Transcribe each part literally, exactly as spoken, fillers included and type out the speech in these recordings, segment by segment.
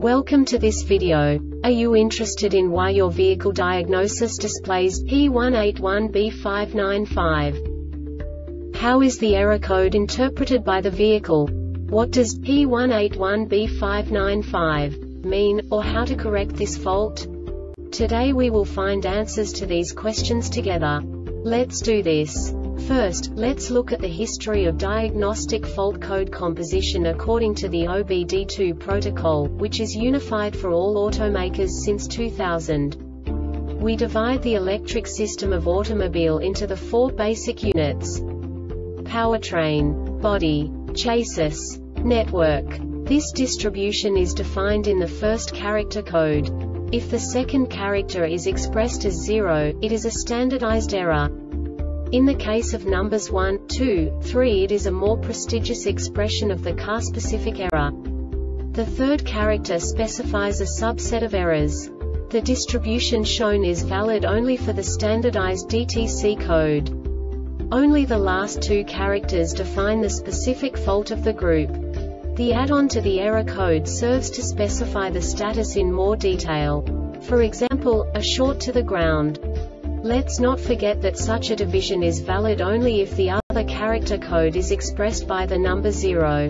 Welcome to this video. Are you interested in why your vehicle diagnosis displays P one eight one B five nine five? How is the error code interpreted by the vehicle? What does P one eight one B five nine five mean, or how to correct this fault? Today we will find answers to these questions together. Let's do this. First, let's look at the history of diagnostic fault code composition according to the O B D two protocol, which is unified for all automakers since two thousand. We divide the electric system of automobile into the four basic units: powertrain, body, chassis, network. This distribution is defined in the first character code. If the second character is expressed as zero, it is a standardized error. In the case of numbers one, two, three, it is a more prestigious expression of the car-specific error. The third character specifies a subset of errors. The distribution shown is valid only for the standardized D T C code. Only the last two characters define the specific fault of the group. The add-on to the error code serves to specify the status in more detail. For example, a short to the ground. Let's not forget that such a division is valid only if the other character code is expressed by the number zero.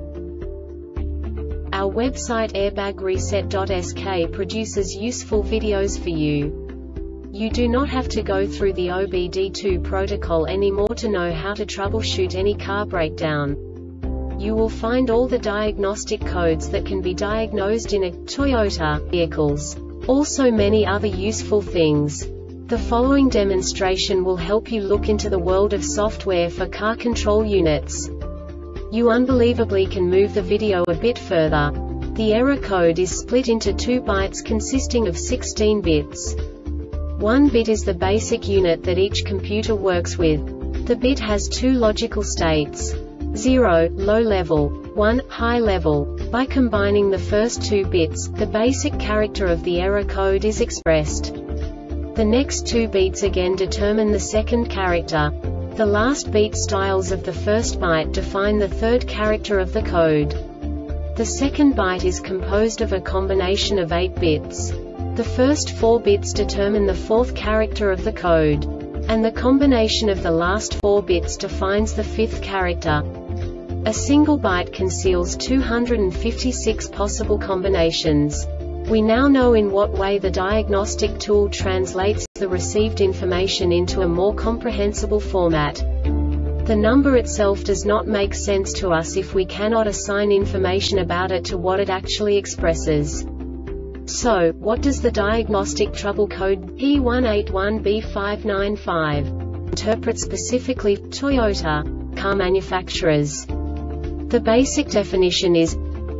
Our website airbag reset dot S K produces useful videos for you. You do not have to go through the O B D two protocol anymore to know how to troubleshoot any car breakdown. You will find all the diagnostic codes that can be diagnosed in a Toyota vehicles. Also many other useful things. The following demonstration will help you look into the world of software for car control units. You unbelievably can move the video a bit further. The error code is split into two bytes consisting of sixteen bits. One bit is the basic unit that each computer works with. The bit has two logical states: zero, low level, one, high level. By combining the first two bits, the basic character of the error code is expressed. The next two beats again determine the second character. The last beat styles of the first byte define the third character of the code. The second byte is composed of a combination of eight bits. The first four bits determine the fourth character of the code. And the combination of the last four bits defines the fifth character. A single byte conceals two hundred fifty-six possible combinations. We now know in what way the diagnostic tool translates the received information into a more comprehensible format. The number itself does not make sense to us if we cannot assign information about it to what it actually expresses. So, what does the diagnostic trouble code P one eight one B five nine five interpret specifically for Toyota car manufacturers? The basic definition is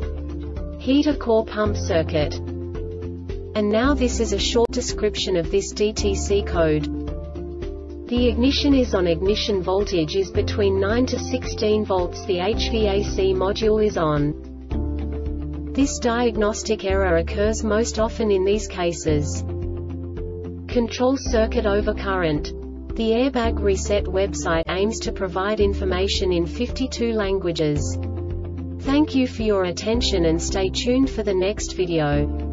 heater core pump circuit. And now this is a short description of this D T C code. The ignition is on. Ignition voltage is between nine to sixteen volts. The H V A C module is on. This diagnostic error occurs most often in these cases: control circuit overcurrent. The Airbag Reset website aims to provide information in fifty-two languages. Thank you for your attention and stay tuned for the next video.